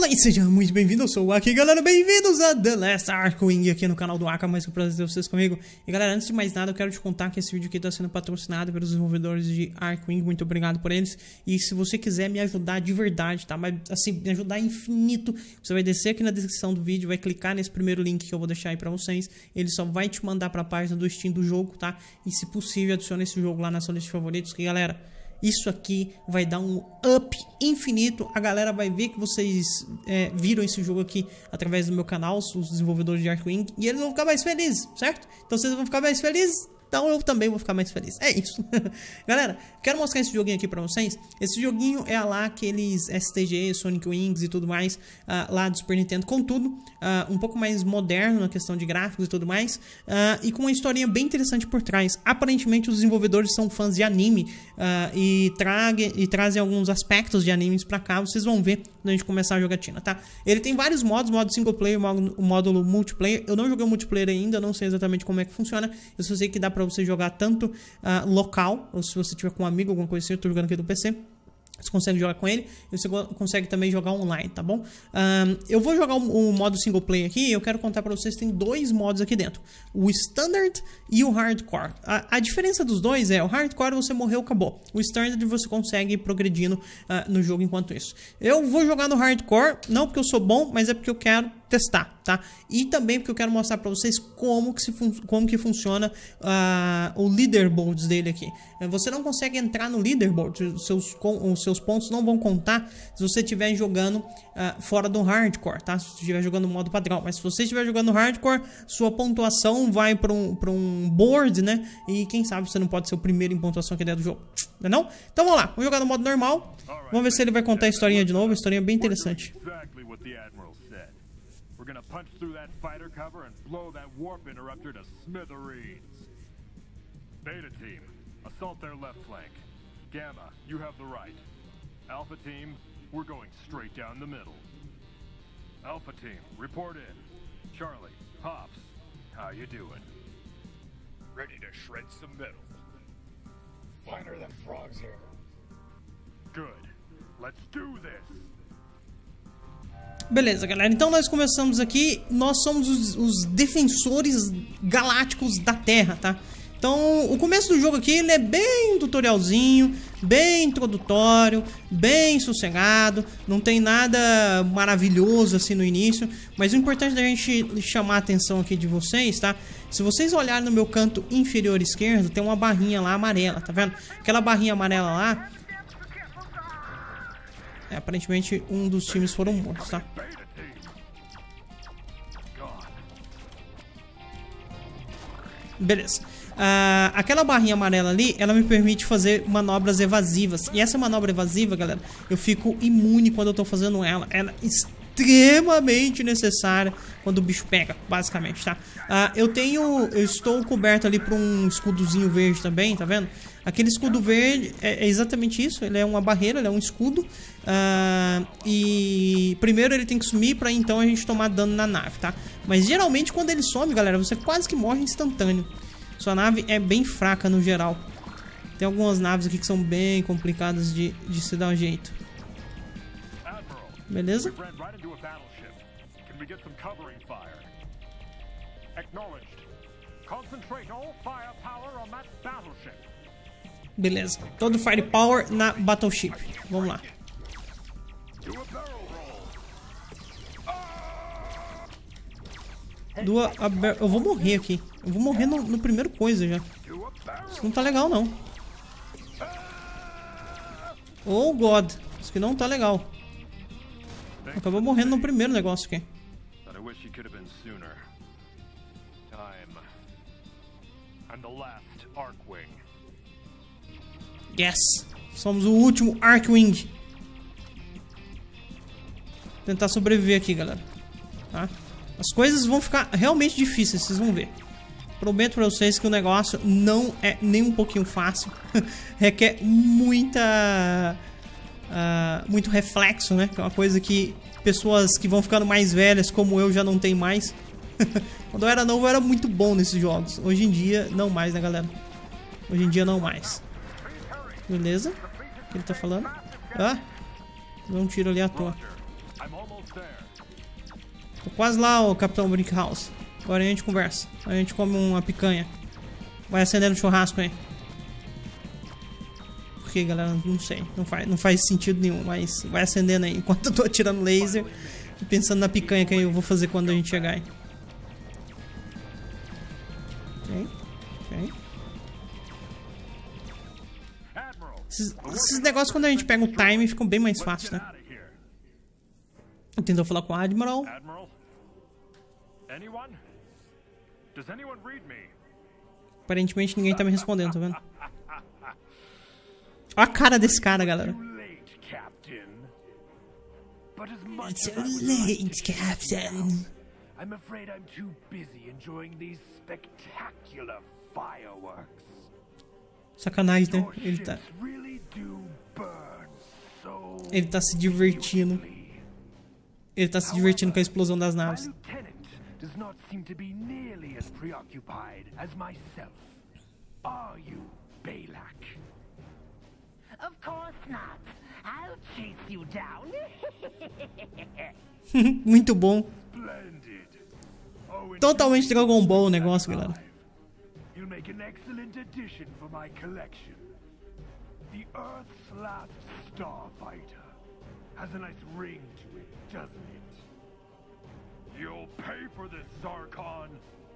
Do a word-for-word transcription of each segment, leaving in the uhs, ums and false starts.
Fala e seja muito bem-vindo, eu sou o Aki, galera, bem-vindos a The Last Arkwing aqui no canal do Aka, mais um prazer ter vocês comigo. E galera, antes de mais nada, eu quero te contar que esse vídeo aqui está sendo patrocinado pelos desenvolvedores de Arkwing, muito obrigado por eles. E se você quiser me ajudar de verdade, tá? Mas assim, me ajudar infinito, você vai descer aqui na descrição do vídeo, vai clicar nesse primeiro link que eu vou deixar aí pra vocês. Ele só vai te mandar pra página do Steam do jogo, tá? E se possível, adicione esse jogo lá na sua lista de favoritos, que galera, isso aqui vai dar um up infinito. A galera vai ver que vocês é, viram esse jogo aqui através do meu canal, os desenvolvedores de Arkwing, e eles vão ficar mais felizes, certo? Então vocês vão ficar mais felizes, então eu também vou ficar mais feliz. É isso. Galera, quero mostrar esse joguinho aqui pra vocês. Esse joguinho é lá aqueles S T G, Sonic Wings e tudo mais, uh, lá do Super Nintendo, contudo, uh, um pouco mais moderno na questão de gráficos e tudo mais, uh, e com uma historinha bem interessante por trás. Aparentemente os desenvolvedores são fãs de anime uh, e, trague, e trazem alguns aspectos de animes pra cá, vocês vão ver quando a gente começar a jogatina, tá? Ele tem vários modos, modo single player, modo, módulo multiplayer. Eu não joguei o multiplayer ainda, não sei exatamente como é que funciona. Eu só sei que dá pra você jogar tanto uh, local, ou se você tiver com um amigo, alguma coisa assim. Eu tô jogando aqui do P C, você consegue jogar com ele, e você consegue também jogar online, tá bom? Um, eu vou jogar o, o modo single player aqui, e eu quero contar pra vocês, tem dois modos aqui dentro, o Standard e o Hardcore. A, a diferença dos dois é, o Hardcore você morreu, acabou. O Standard você consegue ir progredindo uh, no jogo enquanto isso. Eu vou jogar no Hardcore, não porque eu sou bom, mas é porque eu quero testar, tá? E também porque eu quero mostrar pra vocês como que, se como que funciona uh, o leaderboards dele aqui. Você não consegue entrar no leaderboard, os seus, os seus pontos não vão contar se você estiver jogando uh, fora do hardcore, tá? Se você estiver jogando no modo padrão. Mas se você estiver jogando no hardcore, sua pontuação vai para um, para um board, né? E quem sabe você não pode ser o primeiro em pontuação aqui dentro do jogo, não é não? Então vamos lá, vamos jogar no modo normal. Vamos ver se ele vai contar a historinha de novo, a historinha bem interessante. We're gonna punch through that fighter cover and blow that warp interrupter to smithereens. Beta team, assault their left flank. Gamma, you have the right. Alpha team, we're going straight down the middle. Alpha team, report in. Charlie, Pops, how you doing? Ready to shred some metal. Finer than frogs here. Good. Let's do this. Beleza, galera, então nós começamos aqui, nós somos os, os defensores galácticos da Terra, tá? Então, o começo do jogo aqui, ele é bem tutorialzinho, bem introdutório, bem sossegado, não tem nada maravilhoso assim no início, mas o importante da gente chamar a atenção aqui de vocês, tá? Se vocês olharem no meu canto inferior esquerdo, tem uma barrinha lá amarela, tá vendo? Aquela barrinha amarela lá, é, aparentemente um dos times foram mortos, tá? Beleza. Uh, aquela barrinha amarela ali, ela me permite fazer manobras evasivas. E essa manobra evasiva, galera, eu fico imune quando eu tô fazendo ela. Ela é extremamente necessária quando o bicho pega, basicamente, tá? Uh, eu tenho... Eu estou coberto ali por um escudozinho verde também, tá vendo? Aquele escudo verde é, é exatamente isso. Ele é uma barreira, ele é um escudo. Uh, e primeiro ele tem que sumir pra então a gente tomar dano na nave, tá? Mas geralmente quando ele some, galera, você quase que morre instantâneo. Sua nave é bem fraca no geral. Tem algumas naves aqui que são bem complicadas de, de se dar um jeito. Beleza? Beleza. Todo firepower na battleship. Vamos lá. Do, a, eu vou morrer aqui. Eu vou morrer no, no primeiro coisa já. Isso não tá legal, não. Oh, God. Isso aqui não tá legal. Acabou morrendo no primeiro negócio aqui. Yes. Somos o último Arkwing. Tentar sobreviver aqui, galera. Tá? As coisas vão ficar realmente difíceis, vocês vão ver. Prometo pra vocês que o negócio não é nem um pouquinho fácil. Requer muita... Uh, muito reflexo, né? Que é uma coisa que pessoas que vão ficando mais velhas, como eu, já não tem mais. Quando eu era novo, eu era muito bom nesses jogos. Hoje em dia, não mais, né, galera? Hoje em dia, não mais. Beleza? O que ele tá falando? Ah, deu um tiro ali à toa. I'm almost there. Tô quase lá, ô Capitão Brickhouse. Agora a gente conversa. A gente come uma picanha. Vai acendendo churrasco aí. Por que, galera? Não sei. Não faz, não faz sentido nenhum. Mas vai acendendo aí. Enquanto eu tô atirando laser e pensando na picanha que eu vou fazer quando a gente chegar aí. Ok. Ok. Esses, esses negócios, quando a gente pega o time, ficam bem mais fáceis, né? Tentou falar com o Admiral. Admiral? Anyone? Does anyone read me? Aparentemente ninguém tá me respondendo, tá vendo? Olha a cara desse cara, galera. Too late, Captain. But as much It's as I would late, like to Captain. I'm afraid I'm too busy enjoying these spectacular fireworks. Sacanagem, né? Your Ele tá, ships really do burn so ele tá se divertindo. beautifully. Ele tá se divertindo com a explosão das My naves. lieutenant does not seem to be nearly as preoccupied as myself. Are you, Balak? Of course not. I'll chase you down. Muito bom. Splendid. Oh, Totalmente Dragon Ball o negócio, galera. You'll make an excellent addition for my collection. The Earth's last starfighter has a nice ring to it, doesn't it? You'll pay for this, Zarkon.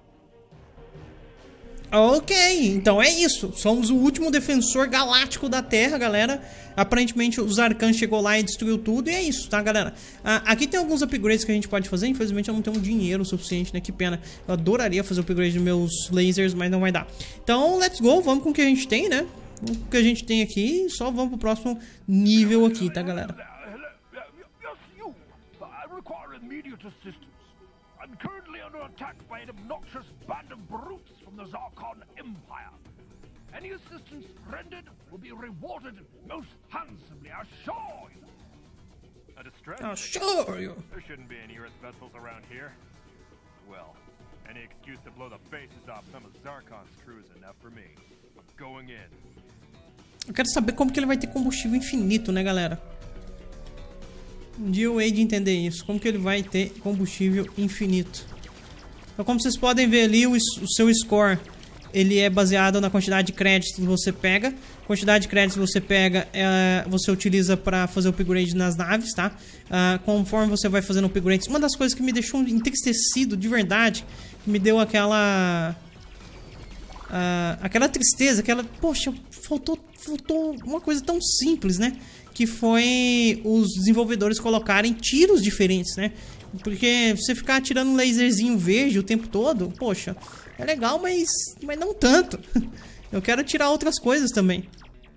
Ok, então é isso. Somos o último defensor galáctico da Terra, galera. Aparentemente o Zarkan chegou lá e destruiu tudo. E é isso, tá, galera? Ah, aqui tem alguns upgrades que a gente pode fazer. Infelizmente eu não tenho dinheiro suficiente, né? Que pena. Eu adoraria fazer o upgrade dos meus lasers, mas não vai dar. Então, let's go. Vamos com o que a gente tem, né? Com o que a gente tem aqui. Só vamos pro próximo nível aqui, tá, galera? Yes, you. I require immediate assistance. I'm currently under attack by an obnoxious band of brutes from the Zarkon Empire. Any assistance rendered will be rewarded most handsomely, I assure you. A distress? I'll show you. There shouldn't be any Earth vessels around here. Well, any excuse to blow the faces off some of Zarkon's crew is enough for me. I'm going in. Eu quero saber como que ele vai ter combustível infinito, né, galera? Um dia eu hei de entender isso. Como que ele vai ter combustível infinito. Então, como vocês podem ver ali, o, o seu score, ele é baseado na quantidade de créditos que você pega. A quantidade de créditos que você pega, é, você utiliza para fazer o upgrade nas naves, tá? Uh, conforme você vai fazendo upgrades. Uma das coisas que me deixou entristecido de verdade, que me deu aquela... Uh, aquela tristeza, aquela... Poxa, faltou, faltou uma coisa tão simples, né? Que foi os desenvolvedores colocarem tiros diferentes, né? Porque você ficar atirando um laserzinho verde o tempo todo, poxa, é legal, mas, mas não tanto. Eu quero tirar outras coisas também.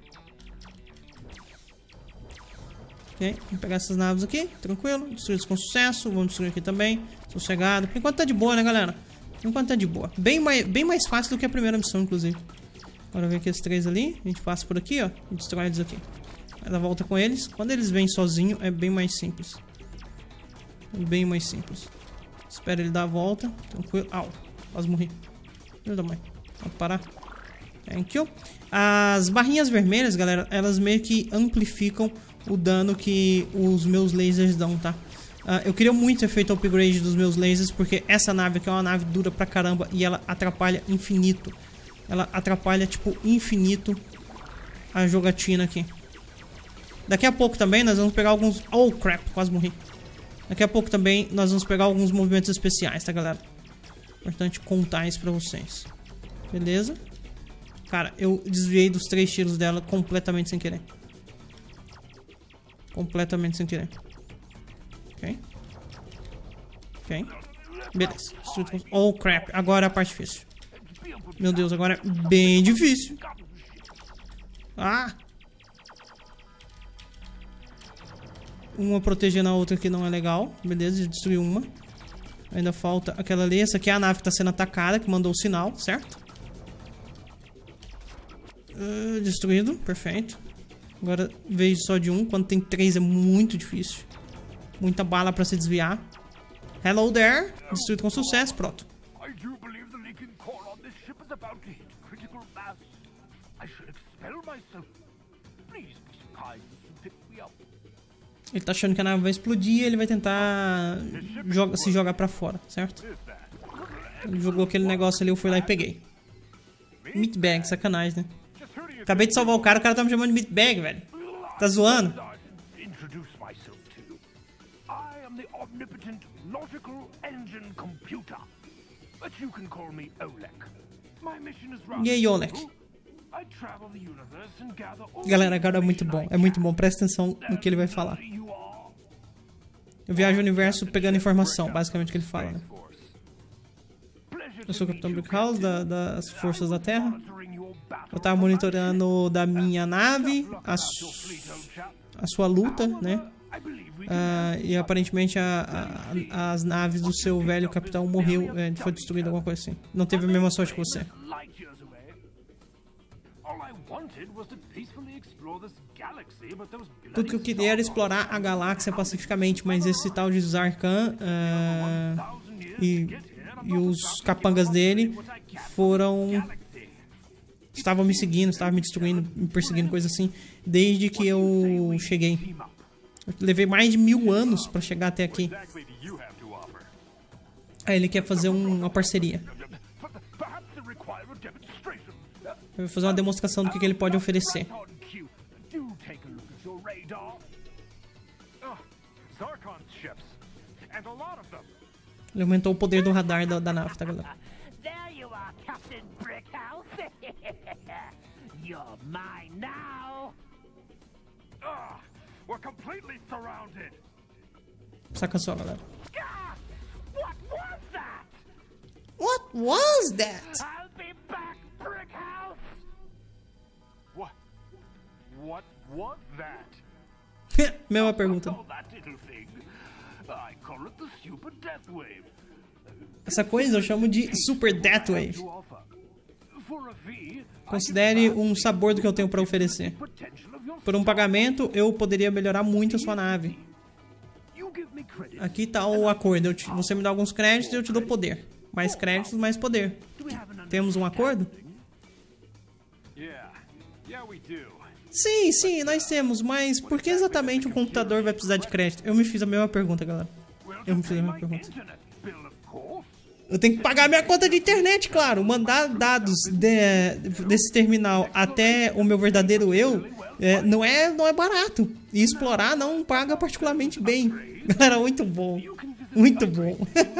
Ok, vamos pegar essas naves aqui, tranquilo. Destruídos com sucesso, vamos destruir aqui também. Sossegado. Por enquanto tá de boa, né, galera? Por enquanto tá de boa. Bem mais, bem mais fácil do que a primeira missão, inclusive. Agora vem aqui esses três ali. A gente passa por aqui, ó, e destrói eles aqui. Vai dar volta com eles. Quando eles vêm sozinho, é bem mais simples. Bem mais simples. Espera ele dar a volta. Tranquilo. Au. Quase morri. Filho da mãe. Pode parar. Thank you. As barrinhas vermelhas, galera, elas meio que amplificam o dano que os meus lasers dão, tá? Uh, eu queria muito ter feito o upgrade dos meus lasers, porque essa nave aqui é uma nave dura pra caramba e ela atrapalha infinito. Ela atrapalha, tipo, infinito a jogatina aqui. Daqui a pouco também nós vamos pegar alguns... Oh, crap, quase morri. Daqui a pouco também nós vamos pegar alguns movimentos especiais, tá, galera? Importante contar isso pra vocês. Beleza? Cara, eu desviei dos três tiros dela completamente sem querer. Completamente sem querer. Ok. Ok. Beleza. Oh, crap. Agora é a parte difícil. Meu Deus, agora é bem difícil. Ah! Uma protegendo a outra que não é legal. Beleza, destruiu uma. Ainda falta aquela ali. Essa aqui é a nave que está sendo atacada, que mandou o sinal, certo? Uh, destruído, perfeito. Agora vejo só de um. Quando tem três é muito difícil. Muita bala para se desviar. Hello there. Destruído com sucesso, pronto. I do believe the leaking core on this ship is about to hit critical mass. I should expel myself. Please be so kind as to pick me up. Ele tá achando que a nave vai explodir e ele vai tentar joga, se jogar pra fora, certo? Ele jogou aquele negócio ali, eu fui lá e peguei. Meatbag, sacanagem, né? Acabei de salvar o cara, o cara tá me chamando de meatbag, velho. Tá zoando? Introduce myself to you. I am the omnipotent logical engine computer. But you can call me Oleg. My mission is rather E aí, Oleg? I travel the universe and gather all Galera, agora é muito bom, é muito bom, presta atenção no que ele vai falar. Eu viajo o universo pegando informação, basicamente o que ele fala, né? Eu sou o Capitão Brickhouse da, das Forças da Terra. Eu tava monitorando da minha nave a, su a sua luta, né? Uh, e aparentemente a, a, as naves do seu velho capitão morreu, é, foi destruída, alguma coisa assim. Não teve a mesma sorte que você. Tudo que eu queria era explorar a galáxia pacificamente, mas esse tal de Zarkan uh, e, e os capangas dele foram... estavam me seguindo, estavam me destruindo, me perseguindo, coisa assim, desde que eu cheguei. Eu levei mais de mil anos pra chegar até aqui. Aí ele quer fazer um, uma parceria. Eu vou fazer uma demonstração do que, que ele pode oferecer. Ele aumentou o poder do radar da, da nave, tá, galera? There you are, Captain Brickhouse. You're mine now. Ah, we're completely surrounded. Saca só, galera. Ah, what was that? What was that? I'll be back, Brickhouse. What? What was that? Mesma pergunta. Oh, that little thing. I call it the Super Death Wave. Essa coisa eu chamo de Super Death Wave. Considere um sabor do que eu tenho para oferecer. Por um pagamento, eu poderia melhorar muito a sua nave. Aqui tá o acordo. Eu te, você me dá alguns créditos e eu te dou poder. Mais créditos, mais poder. Temos um acordo? Sim, sim, nós temos. Mas por que exatamente um computador vai precisar de crédito? Eu me fiz a mesma pergunta, galera. Eu me fiz a mesma pergunta. Eu tenho que pagar minha conta de internet, claro. Mandar dados de, desse terminal até o meu verdadeiro eu é, não, é, não é barato. E explorar não paga particularmente bem. Galera, muito bom. Muito bom.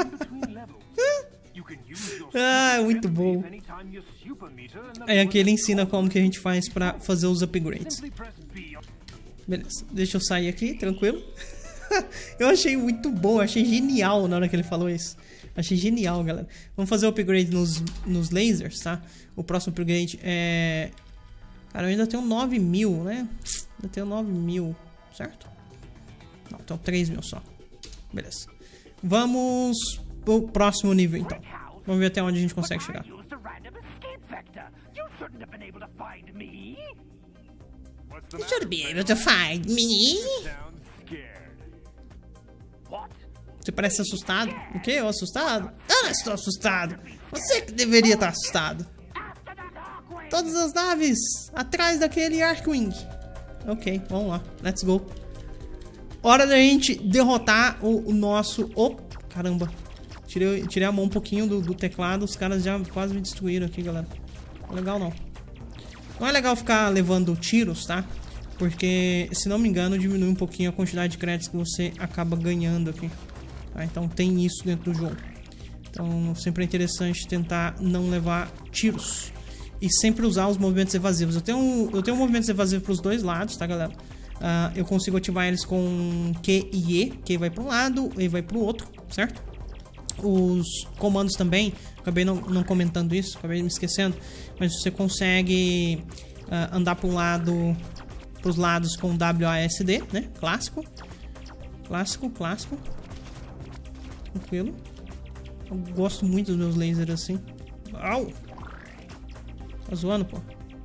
Ah, muito bom. Aí aqui ele ensina como que a gente faz pra fazer os upgrades. Beleza, deixa eu sair aqui, tranquilo. Eu achei muito bom, achei genial na hora que ele falou isso. Achei genial, galera. Vamos fazer o upgrade nos, nos lasers, tá? O próximo upgrade é... Cara, eu ainda tenho nove mil, né? Ainda tenho nove mil, certo? Não, tenho três mil só. Beleza. Vamos pro próximo nível, então. Vamos ver até onde a gente consegue chegar. You should be able to find me. Você parece assustado. O quê? Eu assustado? Eu não estou assustado. Você que deveria estar assustado. Todas as naves atrás daquele Arkwing. Ok, vamos lá. Let's go. Hora da gente derrotar o, o nosso... Oh, caramba. Tirei, tirei a mão um pouquinho do, do teclado. Os caras já quase me destruíram aqui, galera. Não é legal, não. Não é legal ficar levando tiros, tá? Porque, se não me engano, diminui um pouquinho a quantidade de créditos que você acaba ganhando aqui. Tá? Então tem isso dentro do jogo. Então sempre é interessante tentar não levar tiros. E sempre usar os movimentos evasivos. Eu tenho, eu tenho movimentos evasivos para os dois lados, tá, galera? Uh, eu consigo ativar eles com Q e E. Q vai para um lado, E vai para o outro, certo? Os comandos também, acabei não, não comentando isso, acabei me esquecendo. Mas você consegue uh, andar para um lado, para os lados com W A S D, né? Clássico. Clássico, clássico. Tranquilo. Eu gosto muito dos meus lasers assim. Au! Tá zoando, pô.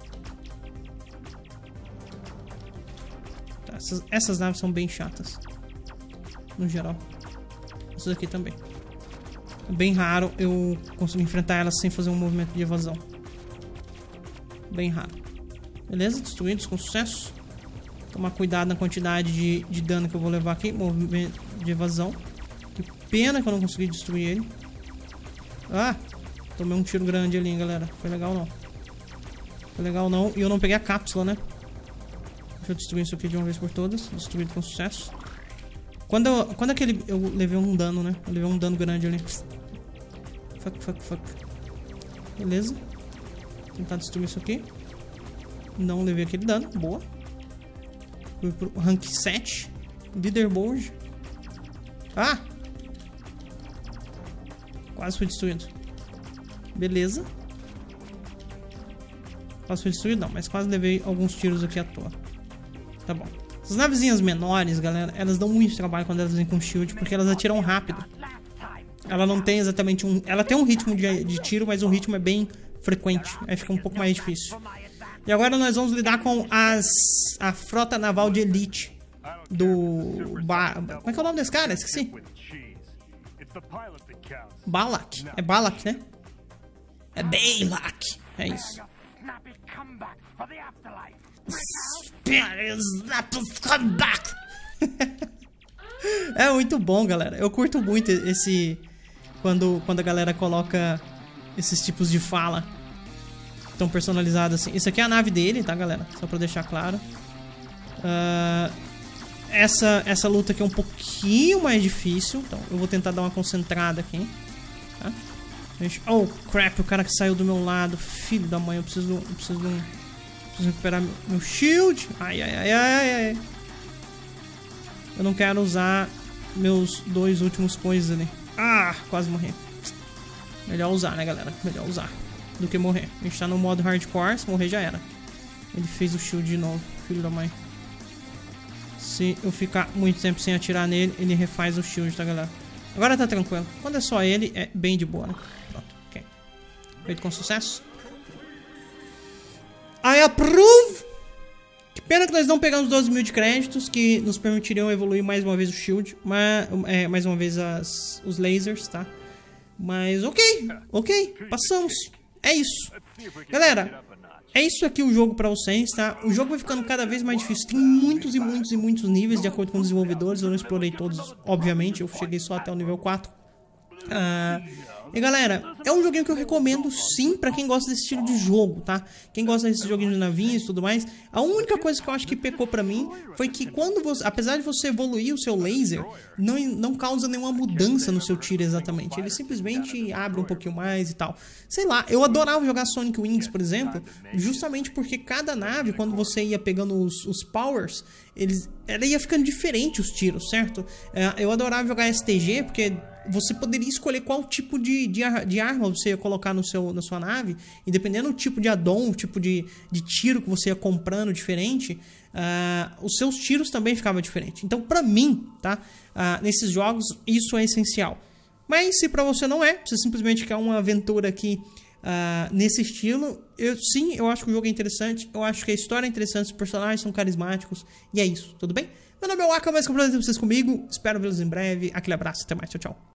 Tá, essas, essas naves são bem chatas. No geral. Essas aqui também. É bem raro eu conseguir enfrentar elas sem fazer um movimento de evasão. Bem raro. Beleza? Destruídos com sucesso. Tomar cuidado na quantidade de, de dano que eu vou levar aqui. Movimento de evasão. Que pena que eu não consegui destruir ele. Ah! Tomei um tiro grande ali, hein, galera. Foi legal não. Foi legal não. E eu não peguei a cápsula, né? Deixa eu destruir isso aqui de uma vez por todas. Destruído com sucesso. Quando, eu, quando aquele... Eu levei um dano, né? Eu levei um dano grande ali. Fuck, fuck, fuck. Beleza. Vou tentar destruir isso aqui. Não levei aquele dano. Boa. Fui pro rank sete. Leaderboard. Ah! Quase foi destruído. Beleza. Quase foi destruído, não. Mas quase levei alguns tiros aqui à toa. Tá bom. Essas navezinhas menores, galera, elas dão muito trabalho quando elas vêm com shield, porque elas atiram rápido. Ela não tem exatamente um... Ela tem um ritmo de, de tiro, mas o ritmo é bem frequente. Aí fica um pouco mais difícil. E agora nós vamos lidar com as... A frota naval de elite do... Ba... Como é que é o nome desse cara? Esqueci. Balak. É Balak, né? É Balak. É isso. É muito bom, galera. Eu curto muito esse... Quando, quando a galera coloca esses tipos de fala tão personalizados assim. Isso aqui é a nave dele, tá, galera? Só pra deixar claro. Uh, essa, essa luta aqui é um pouquinho mais difícil. Então eu vou tentar dar uma concentrada aqui, tá? Oh, crap, o cara que saiu do meu lado. Filho da mãe, eu preciso, eu preciso, eu preciso recuperar meu shield. Ai, ai, ai, ai, ai. Eu não quero usar meus dois últimos coisas ali. Ah, quase morri. Melhor usar, né, galera? Melhor usar do que morrer. A gente tá no modo hardcore, se morrer já era. Ele fez o shield de novo, filho da mãe. Se eu ficar muito tempo sem atirar nele, ele refaz o shield, tá, galera? Agora tá tranquilo. Quando é só ele, é bem de boa, né? Pronto, ok. Feito com sucesso. I approve! Que pena que nós não pegamos doze mil de créditos, que nos permitiriam evoluir mais uma vez o shield. Mas, é, mais uma vez as, os lasers, tá? Mas ok, ok, passamos. É isso. Galera, é isso aqui o jogo pra vocês, tá? O jogo vai ficando cada vez mais difícil. Tem muitos e muitos e muitos níveis, de acordo com os desenvolvedores. Eu não explorei todos, obviamente. Eu cheguei só até o nível quatro. Ah, e galera, é um joguinho que eu recomendo sim pra quem gosta desse estilo de jogo, tá? Quem gosta desse joguinho de navinhas e tudo mais. A única coisa que eu acho que pecou pra mim foi que quando você, apesar de você evoluir o seu laser, não, não causa nenhuma mudança no seu tiro exatamente. Ele simplesmente abre um pouquinho mais e tal. Sei lá, eu adorava jogar Sonic Wings, por exemplo, justamente porque cada nave, quando você ia pegando os, os powers, eles, ela ia ficando diferente os tiros, certo? Eu adorava jogar S T G porque você poderia escolher qual tipo de, de, de arma você ia colocar no seu, na sua nave. E dependendo do tipo de addon, o tipo de, de tiro que você ia comprando diferente, uh, os seus tiros também ficavam diferentes. Então, pra mim, tá? Uh, nesses jogos, isso é essencial. Mas se pra você não é, você simplesmente quer uma aventura aqui uh, nesse estilo, eu, sim, eu acho que o jogo é interessante. Eu acho que a história é interessante, os personagens são carismáticos. E é isso, tudo bem? Meu nome é Waka, mais que um prazer ter vocês comigo. Espero vê-los em breve. Aquele abraço, até mais, tchau, tchau.